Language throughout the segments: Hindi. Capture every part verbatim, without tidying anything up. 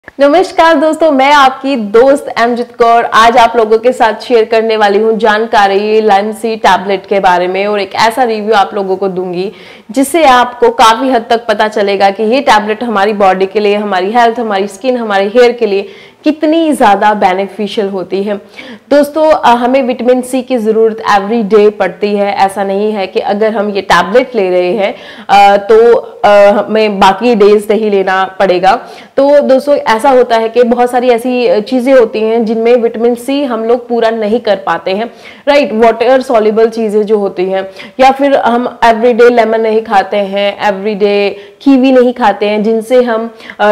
नमस्कार दोस्तों, मैं आपकी दोस्त अमृत कौर आज आप लोगों के साथ शेयर करने वाली हूँ जानकारी लाइम सी टैबलेट के बारे में और एक ऐसा रिव्यू आप लोगों को दूंगी जिससे आपको काफी हद तक पता चलेगा कि ये टैबलेट हमारी बॉडी के लिए, हमारी हेल्थ, हमारी स्किन, हमारे हेयर के लिए कितनी ज़्यादा बेनिफिशियल होती है। दोस्तों, हमें विटामिन सी की ज़रूरत एवरी डे पड़ती है। ऐसा नहीं है कि अगर हम ये टैबलेट ले रहे हैं तो हमें बाकी डेज नहीं लेना पड़ेगा। तो दोस्तों, ऐसा होता है कि बहुत सारी ऐसी चीज़ें होती हैं जिनमें विटामिन सी हम लोग पूरा नहीं कर पाते हैं, राइट। वाटर सॉल्युबल चीज़ें जो होती हैं, या फिर हम एवरीडे लेमन नहीं खाते हैं, एवरीडे कीवी नहीं खाते हैं, जिनसे हम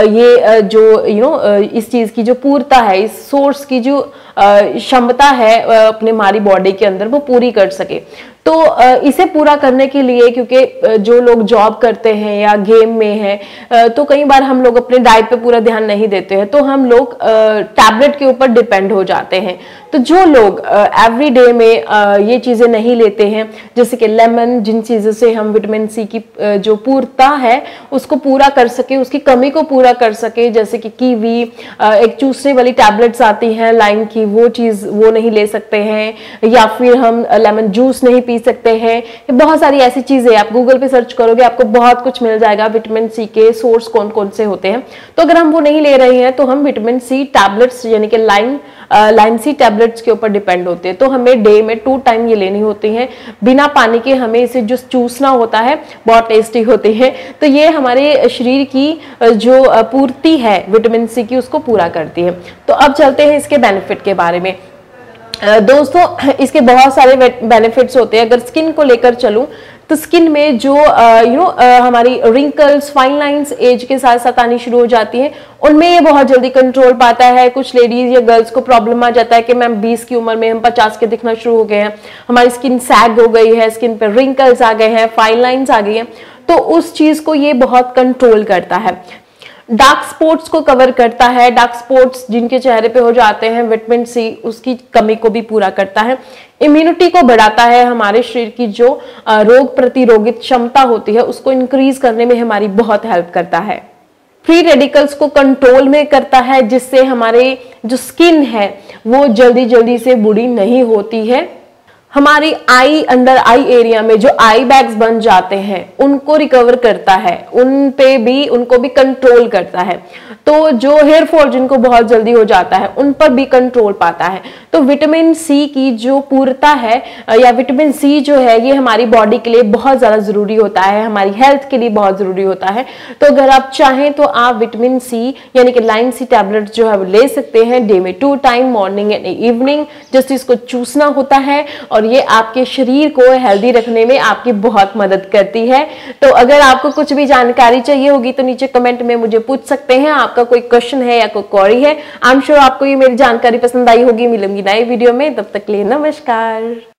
ये जो यू नो इस चीज़ की जो पूर्णता है, इस सोर्स की जो क्षमता है अपने हमारी बॉडी के अंदर वो पूरी कर सके। तो इसे पूरा करने के लिए, क्योंकि जो लोग जॉब करते हैं या गेम में हैं, तो कई बार हम लोग अपने डाइट पे पूरा ध्यान नहीं देते हैं, तो हम लोग टैबलेट के ऊपर डिपेंड हो जाते हैं। तो जो लोग एवरी डे में ये चीज़ें नहीं लेते हैं, जैसे कि लेमन, जिन चीज़ों से हम विटामिन सी की जो पूर्णता है उसको पूरा कर सके, उसकी कमी को पूरा कर सके, जैसे कि कीवी, एक चूसने वाली टैबलेट्स आती हैं लाइम की, वो चीज़ वो नहीं ले सकते हैं, या फिर हम लेमन जूस नहीं पी सकते हैं। बहुत सारी ऐसी चीजें आप गूगल पे सर्च करोगे आपको बहुत कुछ मिल जाएगा विटामिन सी के सोर्स कौन कौन से होते हैं। तो अगर हम वो नहीं ले रहे हैं तो हम विटामिन सी टैबलेट्स यानी कि लाइम लाइम सी टैबलेट्स के ऊपर डिपेंड होते हैं। तो हमें डे में टू टाइम ये लेनी होती है बिना पानी के। हमें इसे जो चूसना होता है बहुत टेस्टी होती है। तो ये हमारे शरीर की जो पूर्ति है विटामिन सी की उसको पूरा करती है। तो अब चलते हैं इसके बेनिफिट के बारे में। दोस्तों, इसके बहुत सारे बेनिफिट्स होते हैं। अगर स्किन को लेकर चलूं तो स्किन में जो यू नो हमारी रिंकल्स, फाइन लाइंस एज के साथ साथ आनी शुरू हो जाती हैं, उनमें ये बहुत जल्दी कंट्रोल पाता है। कुछ लेडीज या गर्ल्स को प्रॉब्लम आ जाता है कि मैम बीस की उम्र में हम पचास के दिखना शुरू हो गए हैं, हमारी स्किन सैग हो गई है, स्किन पे रिंकल्स आ गए हैं, फाइन लाइंस आ गई हैं, तो उस चीज को ये बहुत कंट्रोल करता है। डार्क स्पॉट्स को कवर करता है। डार्क स्पॉट्स जिनके चेहरे पे हो जाते हैं, विटामिन सी उसकी कमी को भी पूरा करता है। इम्यूनिटी को बढ़ाता है। हमारे शरीर की जो रोग प्रतिरोगित क्षमता होती है उसको इंक्रीज करने में हमारी बहुत हेल्प करता है। फ्री रेडिकल्स को कंट्रोल में करता है, जिससे हमारे जो स्किन है वो जल्दी जल्दी से बूढ़ी नहीं होती है। हमारी आई, अंडर आई एरिया में जो आई बैग्स बन जाते हैं उनको रिकवर करता है, उन पे भी उनको भी कंट्रोल करता है। तो जो हेयर फॉल जिनको बहुत जल्दी हो जाता है उन पर भी कंट्रोल पाता है। तो विटामिन सी की जो पूर्णता है या विटामिन सी जो है ये हमारी बॉडी के लिए बहुत ज्यादा जरूरी होता है, हमारी हेल्थ के लिए बहुत जरूरी होता है। तो अगर आप चाहें तो आप विटामिन सी यानी कि लाइम सी टैबलेट जो है वो ले सकते हैं डे में two time, morning and evening. Just इसको चूसना होता है और ये आपके शरीर को हेल्दी रखने में आपकी बहुत मदद करती है। तो अगर आपको कुछ भी जानकारी चाहिए होगी तो नीचे कमेंट में मुझे पूछ सकते हैं। आपका कोई क्वेश्चन है या कोई क्वेरी है, आई एम श्योर आपको ये मेरी जानकारी पसंद आई होगी। मिलूंगी नई वीडियो में, तब तक के लिए नमस्कार।